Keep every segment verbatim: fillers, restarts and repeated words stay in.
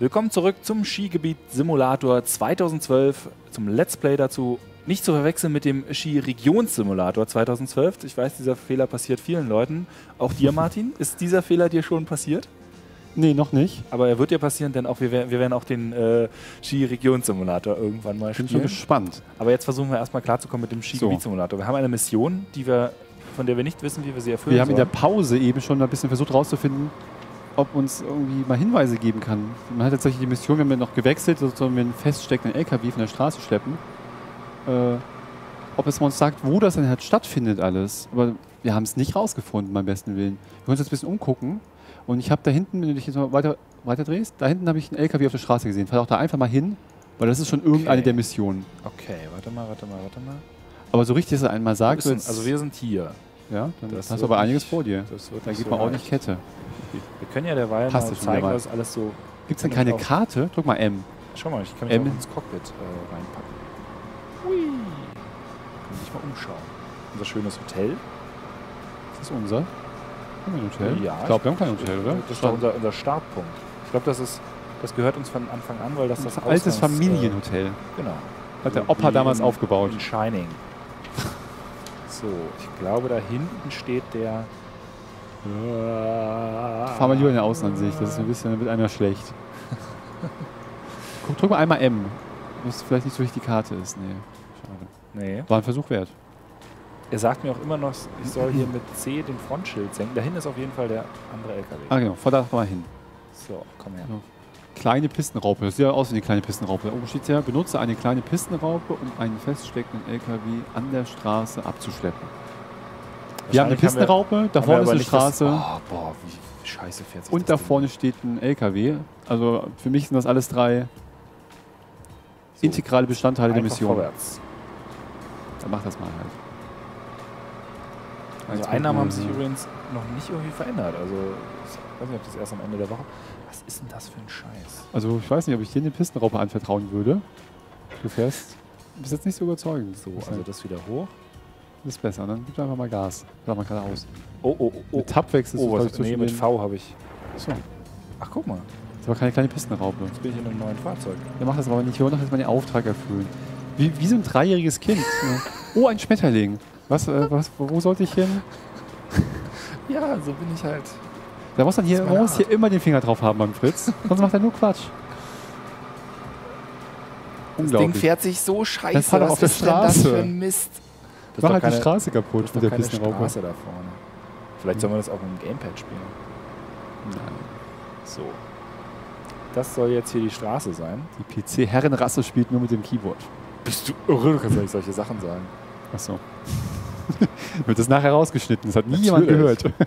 Willkommen zurück zum Skigebiet Simulator zweitausendzwölf, zum Let's Play dazu. Nicht zu verwechseln mit dem Ski-Regions-Simulator zweitausendzwölf. Ich weiß, dieser Fehler passiert vielen Leuten. Auch dir, Martin. Ist dieser Fehler dir schon passiert? Nee, noch nicht. Aber er wird dir passieren, denn auch wir, wir werden auch den äh, Ski-Regions-Simulator irgendwann mal spielen. Bin schon gespannt. Aber jetzt versuchen wir erstmal klarzukommen mit dem Skigebiet-Simulator. Wir haben eine Mission, die wir, von der wir nicht wissen, wie wir sie erfüllen Wir haben sollen. in der Pause eben schon ein bisschen versucht herauszufinden, ob uns irgendwie mal Hinweise geben kann. Man hat tatsächlich die Mission, wir haben ja noch gewechselt, sozusagen wir einen feststeckenden L K W von der Straße schleppen. Äh, ob es uns sagt, wo das denn halt stattfindet alles. Aber wir haben es nicht rausgefunden, beim besten Willen. Wir können uns jetzt ein bisschen umgucken. Und ich habe da hinten, wenn du dich jetzt mal weiter, weiter drehst, da hinten habe ich einen L K W auf der Straße gesehen. Fahr auch da einfach mal hin, weil das ist schon irgendeine Okay. der Missionen. Okay, warte mal, warte mal, warte mal. Aber so richtig, dass er einmal sagt, Sind, also wir sind hier. ja, dann Das hast du wird aber einiges nicht- vor dir. Das wird Da nicht geht so man ordentlich leicht. Kette. Wir können ja derweil Passt mal das schon zeigen, wieder was alles so... Gibt es denn kann keine ich auch- Karte? Drück mal M. Schau mal, ich kann mich Ähm. auch ins Cockpit äh, reinpacken. Hui. Kann sich mal umschauen. Unser schönes Hotel. Ist das unser? Haben wir ein Hotel? Ja, Ich glaube, wir haben kein Hotel, oder? Das ist doch unser, unser Startpunkt. Ich glaube, das ist, das gehört uns von Anfang an, weil das das ein altes Ausgangs- Familienhotel. Äh, genau. Hat der So Opa wie damals in, aufgebaut. In Shining. So, ich glaube, da hinten steht der... Fahr mal lieber in der Außenansicht, das ist ein bisschen, dann wird einem ja schlecht. Guck, drück mal einmal M. Was vielleicht nicht so richtig die Karte ist. Nee, schade. Nee. War ein Versuch wert. Er sagt mir auch immer noch, ich soll hier mit C den Frontschild senken. Dahin ist auf jeden Fall der andere L K W. Ah genau, fahr da mal hin. So, komm her. Kleine Pistenraupe, das sieht ja aus wie eine kleine Pistenraupe. Da oben steht ja, benutze eine kleine Pistenraupe, um einen feststeckenden L K W an der Straße abzuschleppen. Wir haben eine Wahrscheinlich Pistenraupe, da haben wir vorne ist aber eine nicht Straße. Das, oh, boah, wie scheiße fährt sich Und das da Ding. vorne steht ein L K W. Also für mich sind das alles drei So, integrale Bestandteile der einfach Mission. vorwärts. Dann mach das mal halt. Also Einnahmen haben sich übrigens noch nicht irgendwie verändert. Also ich weiß nicht, ob das erst am Ende der Woche... Was ist denn das für ein Scheiß? Also ich weiß nicht, ob ich dir eine Pistenraupe anvertrauen würde. Du fährst, bist jetzt nicht so überzeugend. So, Das also das wieder hoch. ist besser. Dann gib einfach mal Gas. Sag mal geradeaus. Oh, oh, oh. Mit Tab wechselst oh, du, glaub was, ich, nee, zwischen mit den- V habe ich... So. Ach, guck mal. Das war keine kleine Pistenraupe. Jetzt bin ich in einem neuen Fahrzeug. Der macht das aber nicht. Wir wollen doch jetzt mal den Auftrag erfüllen. Wie, wie so ein dreijähriges Kind. Oh, ein Schmetterling. Was, äh, was, wo sollte ich hin? Ja, so bin ich halt. Da muss man hier, Das ist man meine muss hier Art. immer den Finger drauf haben beim Fritz. Sonst macht er nur Quatsch. Das Ding Unglaublich. fährt sich so scheiße. Dann fahr doch Was auf der ist denn das Straße. für ein Mist? Das Mach ist halt doch die keine, Straße kaputt das ist mit doch der keine Pistenraupe. Straße da vorne. Vielleicht sollen wir das auch im Gamepad spielen. Nein. So. Das soll jetzt hier die Straße sein. Die P C-Herrenrasse spielt nur mit dem Keyboard. Bist du irre? Du kannst doch nicht solche Sachen sagen. Achso. Wird das nachher rausgeschnitten? Das hat nie jemand Natürlich. gehört.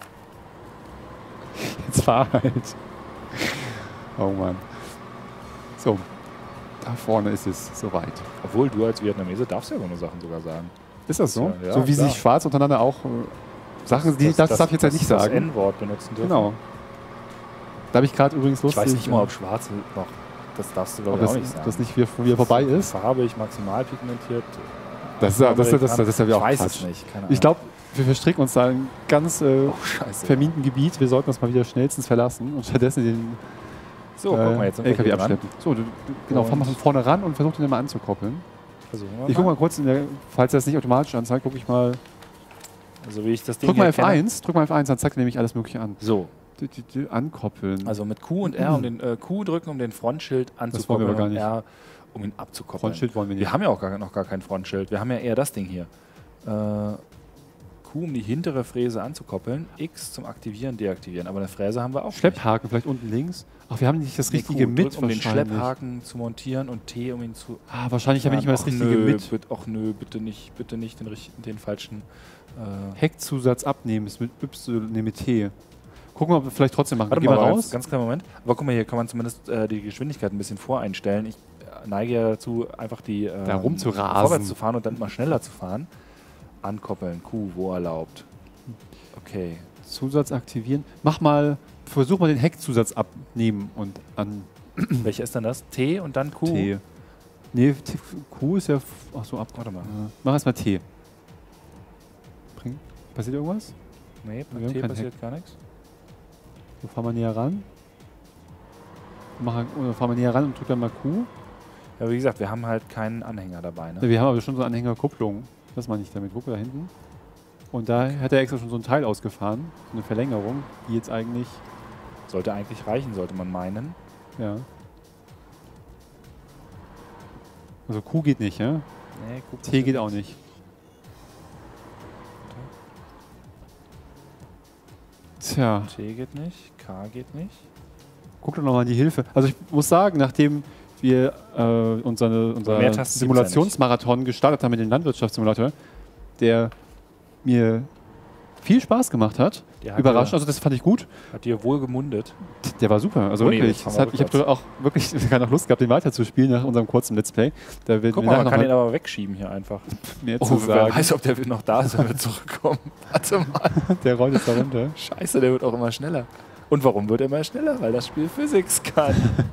Jetzt fahr halt. Oh Mann. So. Da vorne ist es soweit. Obwohl du als Vietnamese darfst ja so eine Sachen sogar sagen. Ist das so? Ja, so wie klar. sich Schwarz untereinander auch äh, Sachen, die, das, darf ich jetzt halt nicht das sagen. N-Wort benutzen dürfen. Genau. Da habe ich gerade übrigens Ich lustig. weiß nicht mal, äh, ob schwarz noch. Das darfst du glaube ob ich auch das, nicht sagen. das nicht wieder, wieder vorbei ist. Farbig, maximal pigmentiert. Das ist ja- das- das- das- das ist ja wieder Ich auch weiß Quatsch. es nicht. Keine Ich glaube, wir verstricken uns da in ein ganz äh, Ahnung. Oh, scheiße. verminten Gebiet. Wir sollten das mal wieder schnellstens verlassen und stattdessen den So, guck mal, jetzt sind wir L K W hier dran. abschleppen. So, du, du, genau, fahr mal von vorne ran und versuch den mal anzukoppeln. Versuchen wir Ich guck mal. mal kurz, in der, falls er das nicht automatisch anzeigt, gucke ich mal. Also wie ich das Ding Drück mal hier F kenne. eins, drück mal F eins, dann zeigt er nämlich alles Mögliche an. So, Du, du, du, ankoppeln. also mit Q und R, um den äh, Q drücken, um den Frontschild wollen wir anzukoppeln aber gar und nicht. R, um ihn abzukoppeln. Frontschild wollen wir nicht. Wir haben ja auch gar, noch gar kein Frontschild. Wir haben ja eher das Ding hier. Äh, Q, um die hintere Fräse anzukoppeln. X zum Aktivieren, Deaktivieren. Aber eine Fräse haben wir auch Schlepphaken vielleicht unten links. Ach, wir haben nicht das nicht. richtige Nee, Q, mit drück, um den wahrscheinlich. Schlepphaken zu montieren und T, um ihn zu... Ah, wahrscheinlich habe ich nicht mal das Ach, richtige nö, mit. Bitte, ach nö, bitte nicht, bitte nicht den, richt- den falschen... Äh, Heckzusatz abnehmen ist mit Y, nee, mit T. Gucken wir, ob wir vielleicht trotzdem machen. Warte Geh mal, mal aber raus. Ganz, ganz kleinen Moment. Aber guck mal, hier kann man zumindest äh, die Geschwindigkeit ein bisschen voreinstellen. Ich äh, neige ja dazu, einfach die äh, Da rumzurasen. vorwärts zu fahren und dann mal schneller zu fahren. Ankoppeln, Q, wo erlaubt. Okay. Zusatz aktivieren. Mach mal, versuch mal den Heckzusatz abnehmen und an Welcher ist denn das? T und dann Q? T. Nee, T, Q ist ja. Achso, ab. Warte mal. Ja. Mach erstmal T. Bring, passiert irgendwas? Nee, Wir bei haben T kein passiert gar nichts. So, fahr mal näher ran. Machen, oder fahren wir näher ran und drücken dann mal Q. Ja, wie gesagt, wir haben halt keinen Anhänger dabei. Ne? Ja, wir haben aber schon so eine Anhängerkupplung. Das meine ich damit. Guck mal da hinten. Und da hat er extra schon so ein Teil ausgefahren. So eine Verlängerung, die jetzt eigentlich... Sollte eigentlich reichen, sollte man meinen. Ja. Also Q geht nicht, ja? Nee, guck, T geht auch nicht. Tja. T geht nicht, K geht nicht. Guck doch nochmal in die Hilfe. Also ich muss sagen, nachdem wir äh, unsere, unser Simulationsmarathon gestartet haben mit dem Landwirtschaftssimulator, der mir viel Spaß gemacht hat, überraschend, also das fand ich gut. Hat dir wohl gemundet? Der war super, also oh nee, wirklich. Das hat, ich habe auch wirklich keine Lust gehabt, den weiterzuspielen nach unserem kurzen Let's Play. Da Guck mal, man kann ihn aber wegschieben hier einfach. Mehr oh, zu sagen. Wer weiß, ob der noch da ist, wenn wir zurückkommen. Warte mal. Der rollt jetzt da runter. Scheiße, der wird auch immer schneller. Und warum wird er immer schneller? Weil das Spiel Physics kann.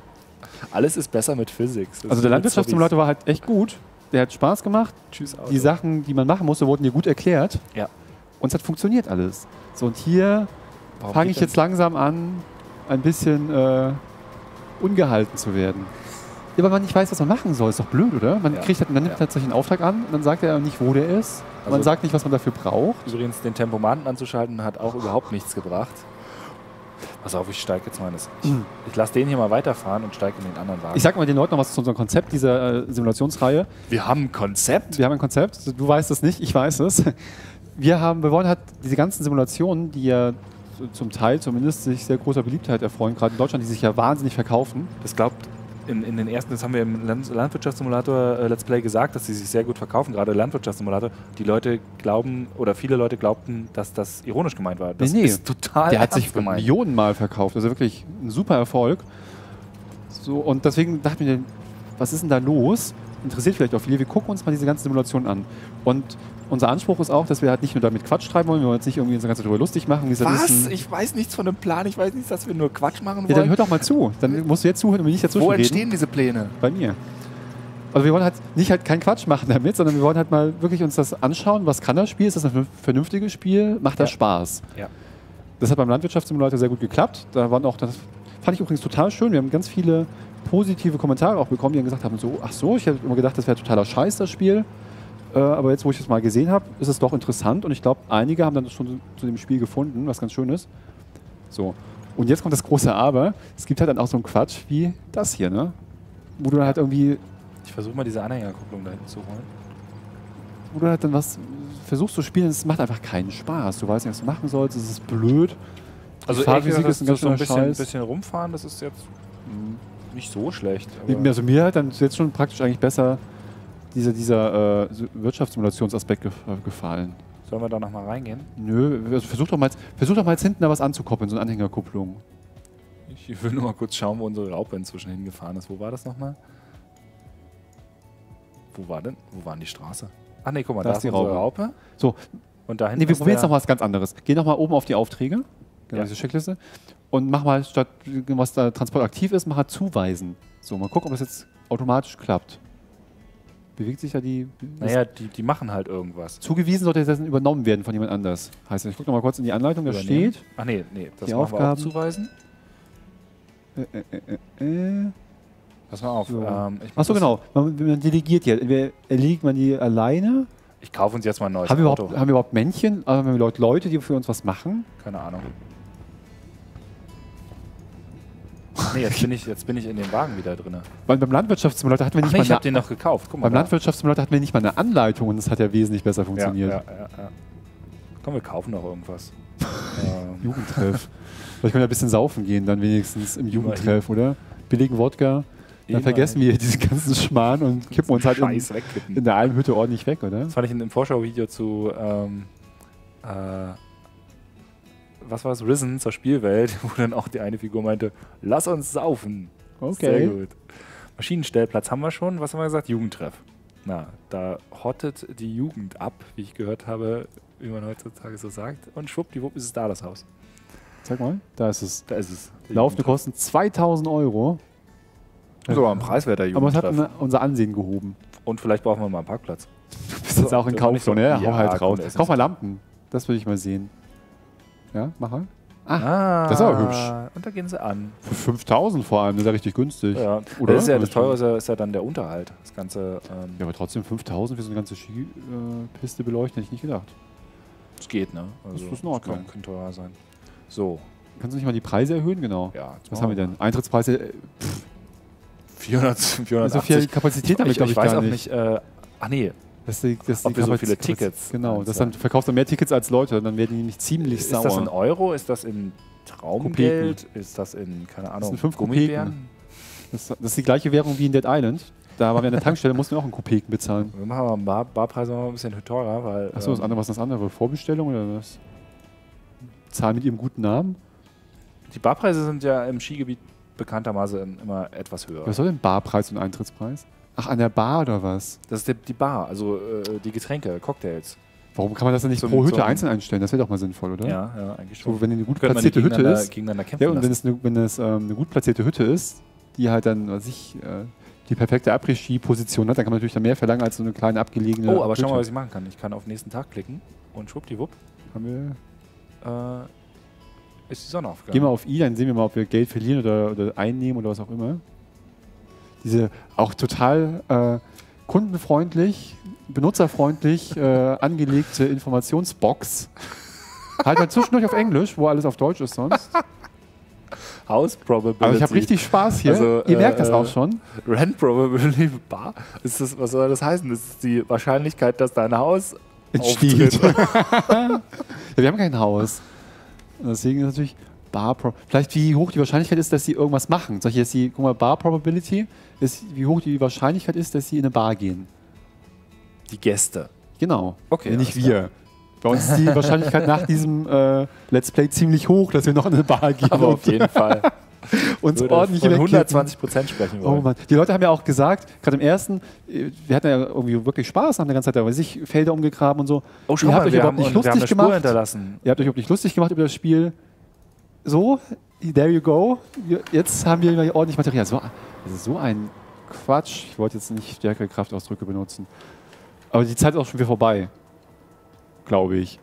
Alles ist besser mit Physics. Das also der Landwirtschaftssimulator war halt echt gut. Der hat Spaß gemacht. Tschüss, Auto. Die Sachen, die man machen musste, wurden dir gut erklärt. Ja. Und es hat funktioniert alles. So, und hier fange ich jetzt langsam an, ein bisschen äh, ungehalten zu werden. Ja, weil man nicht weiß, was man machen soll. Ist doch blöd, oder? Man ja. kriegt halt, man nimmt ja. tatsächlich einen Auftrag an und dann sagt er nicht, wo der ist. Also man sagt nicht, was man dafür braucht. Übrigens, den Tempomaten anzuschalten, hat auch überhaupt nichts gebracht. Pass auf, ich steige jetzt mal in das. Ich, hm. ich lasse den hier mal weiterfahren und steige in den anderen Wagen. Ich sag mal den Leuten noch was zu unserem Konzept dieser äh, Simulationsreihe. Wir haben ein Konzept? Wir haben ein Konzept. Du weißt es nicht, ich weiß es. Wir haben, wir wollen halt diese ganzen Simulationen, die ja zum Teil zumindest sich sehr großer Beliebtheit erfreuen, gerade in Deutschland, die sich ja wahnsinnig verkaufen. Das glaubt in, in den ersten, das haben wir im Land Landwirtschaftssimulator äh, Let's Play gesagt, dass die sich sehr gut verkaufen, gerade Landwirtschaftssimulator. Die Leute glauben, oder viele Leute glaubten, dass das ironisch gemeint war. Das nee, nee. ist total Der hat sich gemeint. Millionenmal verkauft, also wirklich ein super Erfolg. So, und deswegen dachten wir, was ist denn da los? Interessiert vielleicht auch viele. Wir gucken uns mal diese ganzen Simulationen an. Und unser Anspruch ist auch, dass wir halt nicht nur damit Quatsch treiben wollen, wir wollen jetzt nicht irgendwie uns ganz darüber lustig machen. Was? Ich weiß nichts von dem Plan, ich weiß nicht, dass wir nur Quatsch machen wollen. Ja, dann hör doch mal zu. Dann musst du jetzt zuhören und nicht dazwischen Wo reden. entstehen diese Pläne? Bei mir. Also wir wollen halt nicht halt keinen Quatsch machen damit, sondern wir wollen halt mal wirklich uns das anschauen, was kann das Spiel, ist das ein vernünftiges Spiel, macht das ja. Spaß. Ja. Das hat beim Landwirtschaftssimulator sehr gut geklappt. Da waren auch, das fand ich übrigens total schön, wir haben ganz viele positive Kommentare auch bekommen, die dann gesagt haben, so, ach so, ich hätte immer gedacht, das wäre totaler Scheiß, das Spiel. Äh, aber jetzt, wo ich es mal gesehen habe, ist es doch interessant und ich glaube, einige haben dann schon zu dem Spiel gefunden, was ganz schön ist. So. Und jetzt kommt das große Aber. Es gibt halt dann auch so einen Quatsch wie das hier, ne? Wo du dann halt irgendwie... Ich versuche mal diese Anhängerkupplung da hinten zu holen. Wo du halt dann was versuchst zu spielen, es macht einfach keinen Spaß. Du weißt nicht, was du machen sollst, es ist blöd. Also die Fahrphysik ist ein ganz so ein schöner bisschen, Scheiß. bisschen rumfahren, das ist jetzt mh, nicht so schlecht. Aber also mir hat dann jetzt schon praktisch eigentlich besser dieser, dieser äh, Wirtschaftssimulationsaspekt ge gefallen. Sollen wir da nochmal reingehen? Nö, also versuch doch mal, jetzt, versuch doch mal jetzt hinten da was anzukoppeln, so eine Anhängerkupplung. Ich will nur mal kurz schauen, wo unsere Raupe inzwischen hingefahren ist. Wo war das nochmal? Wo war denn? Wo war denn die Straße? Ach nee, guck mal, da, da ist die unsere Raupe. Raupe. So. Und da hinten nee, wir probieren jetzt noch was ganz anderes. Geh noch mal oben auf die Aufträge, genau, ja. diese Checkliste, und mach mal, statt was da Transport aktiv ist, mach halt zuweisen. So, mal gucken, ob das jetzt automatisch klappt. Bewegt sich ja die... Naja, die, die machen halt irgendwas. Zugewiesen sollte jetzt übernommen werden von jemand anders. Heißt, ich gucke noch mal kurz in die Anleitung, da steht... Ach nee, nee, das die machen Aufgaben. wir auch zuweisen. Äh, äh, äh, äh. Pass mal auf. So. Ähm, Achso, genau. Man, man delegiert ja. Erlegt man die alleine? Ich kaufe uns jetzt mal ein neues haben wir Auto. Überhaupt, haben wir überhaupt Männchen? Haben wir Leute, Leute, die für uns was machen? Keine Ahnung. Nee, jetzt bin, ich, jetzt bin ich in den Wagen wieder drin. Weil beim Landwirtschaftssimulator hatten wir nicht nee, mal ich habe den noch gekauft. Guck mal, beim Landwirtschaftssimulator hatten wir nicht mal eine Anleitung und das hat ja wesentlich besser funktioniert. Ja, ja, ja, ja. Komm, wir kaufen doch irgendwas. ähm. Jugendtreff. Vielleicht können wir ein bisschen saufen gehen, dann wenigstens im Jugendtreff, oder? Billigen Wodka. Dann Immer vergessen wir diesen ganzen Schmarrn und kippen uns halt in, in der Almhütte ordentlich weg, oder? Das fand ich in dem Vorschauvideo zu ähm, äh, was war es? Risen zur Spielwelt, wo dann auch die eine Figur meinte, lass uns saufen. Okay. Sehr gut. Maschinenstellplatz haben wir schon. Was haben wir gesagt? Jugendtreff. Na, da hottet die Jugend ab, wie ich gehört habe, wie man heutzutage so sagt. Und schwuppdiwupp ist es da, das Haus. Sag mal, da ist es. Da ist es. Laufende Kosten zweitausend Euro. Das ist aber ein preiswerter Jugendtreff. Aber es hat unser Ansehen gehoben. Und vielleicht brauchen wir mal einen Parkplatz. Du bist jetzt auch in Kauf, so, ne? Ja, hau halt raus. Komm, Kauf mal Lampen. Das würde ich mal sehen. Ja, mach mal. Ah, das ist aber hübsch. Und da gehen sie an. Für fünftausend vor allem, das ist ja richtig günstig. Ja. Oder? Das, ist ja, das teure ist ja, ist ja dann der Unterhalt. Das Ganze. Ähm, ja, aber trotzdem fünftausend für so eine ganze Skipiste äh, beleuchten, hätte ich nicht gedacht. Das geht, ne? Also, das ist in Ordnung. Kann, kann teurer sein. So. Kannst du nicht mal die Preise erhöhen? Genau. Ja, was haben wir denn? Eintrittspreise? Äh, vierhundert, vierhundertachtzig. So viel Kapazität damit, glaube ich, ich weiß gar auch nicht. nicht äh, ach nee. Dass die, dass Ob die wir so viele Kapazität- Tickets. Genau, meinst das du? dann verkaufst du mehr Tickets als Leute, dann werden die nicht ziemlich Ist sauer. das in Euro? Ist das in Traumgeld? Ist das in, keine Ahnung, sind fünf Gummibären? das, das ist die gleiche Währung wie in Dead Island. Da waren wir an der Tankstelle, mussten wir auch einen Kopeken bezahlen. Wir machen aber Bar, Barpreise noch ein bisschen teurer, weil. Achso, das ähm, andere, was ist das andere? Vorbestellung oder was? Zahlen mit ihrem guten Namen? die Barpreise sind ja im Skigebiet bekanntermaßen immer etwas höher. Was soll denn Barpreis und Eintrittspreis? Ach, an der Bar oder was? Das ist die, die Bar, also äh, die Getränke, Cocktails. Warum kann man das denn nicht Zum- pro Hütte zum- einzeln einstellen? Das wäre doch mal sinnvoll, oder? Ja, ja, eigentlich schon. So, wenn eine gut Könnte man die platzierte Hütte gegeneinander- ist. gegeneinander kämpfen Ja, und wenn lassen. es, eine, wenn es ähm, eine gut platzierte Hütte ist, die halt dann, was ich, äh, die perfekte Après-Ski-Position hat, dann kann man natürlich dann mehr verlangen als so eine kleine abgelegene Oh, aber schau mal, Hütte. was ich machen kann. Ich kann auf nächsten Tag klicken und schwuppdiwupp Haben wir äh, ist die Sonne aufgegangen. Gehen wir auf I, dann sehen wir mal, ob wir Geld verlieren oder, oder einnehmen oder was auch immer. Diese auch total äh, kundenfreundlich, benutzerfreundlich äh, angelegte Informationsbox. Halt mal zwischendurch auf Englisch, wo alles auf Deutsch ist sonst. House Probability. Aber ich habe richtig Spaß hier. Also, Ihr merkt das äh, auch schon. Rent Probability Bar. Ist das, was soll das heißen? Das ist die Wahrscheinlichkeit, dass dein Haus Entsteht. auftritt. Ja, wir haben kein Haus. Und deswegen ist natürlich Bar Pro Vielleicht wie hoch die Wahrscheinlichkeit ist, dass sie irgendwas machen. Sag ich jetzt die, guck mal, Bar Probability ist, wie hoch die Wahrscheinlichkeit ist, dass sie in eine Bar gehen. Die Gäste. Genau. Okay, Ja, nicht alles wir. Bei uns ist die Wahrscheinlichkeit nach diesem äh, Let's Play ziemlich hoch, dass wir noch in eine Bar gehen. Aber auf jeden Fall. uns Würde ordentlich von wegkippen. hundertzwanzig Prozent sprechen wollen. Oh Mann. Die Leute haben ja auch gesagt, gerade im ersten, äh, wir hatten ja irgendwie wirklich Spaß, haben die ganze Zeit da sich Felder umgegraben und so. Oh, schau Ihr habt mal, euch wir überhaupt haben, nicht und wir haben eine lustig Spur gemacht. hinterlassen. Ihr habt euch überhaupt nicht lustig gemacht über das Spiel. So, there you go. Jetzt haben wir wieder ordentlich Material. So, das ist so ein Quatsch. Ich wollte jetzt nicht stärkere Kraftausdrücke benutzen. Aber die Zeit ist auch schon wieder vorbei. Glaube ich.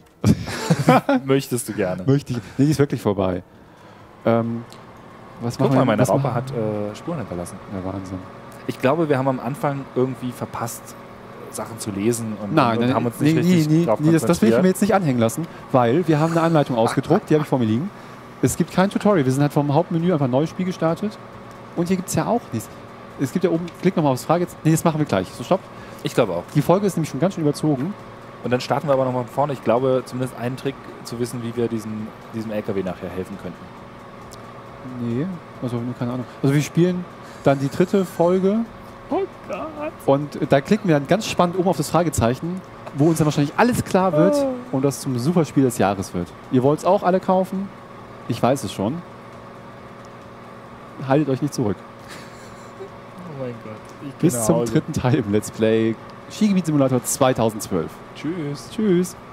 Möchtest du gerne. Möchte ich. Nee, die ist wirklich vorbei. Ähm, was Guck machen mal, wir- meine was Raupe machen- hat äh, Spuren hinterlassen. Ja, Wahnsinn. Ich glaube, wir haben am Anfang irgendwie verpasst, Sachen zu lesen und, Nein, und nein, haben uns nee, nicht nee, richtig nee, drauf nee, das, das will ich konzentriert. mir jetzt nicht anhängen lassen, weil wir haben eine Anleitung ausgedruckt, die habe ich vor mir liegen. Es gibt kein Tutorial, wir sind halt vom Hauptmenü einfach ein neues Spiel gestartet. Und hier gibt es ja auch nichts. Es gibt ja oben, klick nochmal aufs Frage. Nee, das machen wir gleich. So, stopp. Ich glaube auch. Die Folge ist nämlich schon ganz schön überzogen. Und dann starten wir aber nochmal von vorne. Ich glaube, zumindest einen Trick zu wissen, wie wir diesen, diesem L K W nachher helfen könnten. Nee, also nur keine Ahnung. Also wir spielen dann die dritte Folge. Oh Gott. Und da klicken wir dann ganz spannend oben auf das Fragezeichen, wo uns dann wahrscheinlich alles klar wird und das zum Superspiel des Jahres wird. Ihr wollt es auch alle kaufen? Ich weiß es schon. Haltet euch nicht zurück. Oh mein Gott. Ich geh Bis nach zum Hause. dritten Teil im Let's Play Skigebiet Simulator zweitausendzwölf. Tschüss. Tschüss.